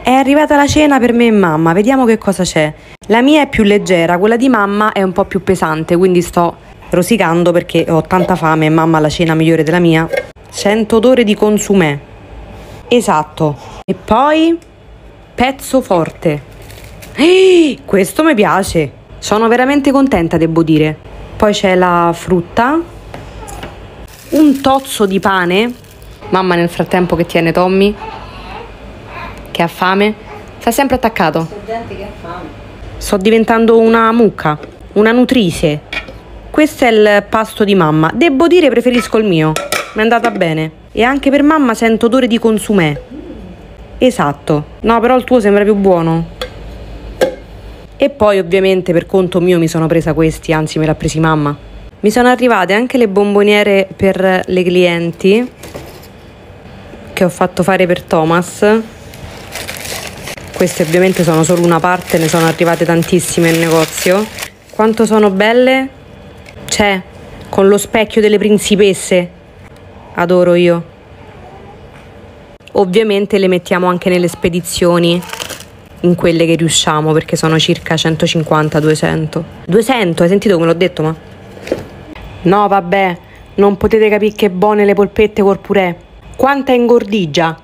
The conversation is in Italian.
È arrivata la cena per me e mamma, vediamo che cosa c'è. La mia è più leggera, quella di mamma è un po' più pesante, quindi sto rosicando perché ho tanta fame e mamma ha la cena migliore della mia. Sento odore di consumè. Esatto. E poi pezzo forte. Questo mi piace. Sono veramente contenta, devo dire. Poi c'è la frutta. Un tozzo di pane. Mamma nel frattempo che tiene Tommy, che ha fame, sta sempre attaccato. C'è gente che ha fame. Sto diventando una mucca, una nutrice. Questo è il pasto di mamma. Devo dire preferisco il mio, mi è andata bene. E anche per mamma sento odore di consumè. Esatto. No, però il tuo sembra più buono. E poi ovviamente per conto mio mi sono presa questi, anzi me l'ha presi mamma. Mi sono arrivate anche le bomboniere per le clienti che ho fatto fare per Thomas. Queste ovviamente sono solo una parte, ne sono arrivate tantissime in negozio. Quanto sono belle! C'è, con lo specchio delle principesse. Adoro io. Ovviamente le mettiamo anche nelle spedizioni, in quelle che riusciamo, perché sono circa 150-200. 200, hai sentito come l'ho detto, ma? No, vabbè, non potete capire che buone le polpette col purè. Quanta ingordigia!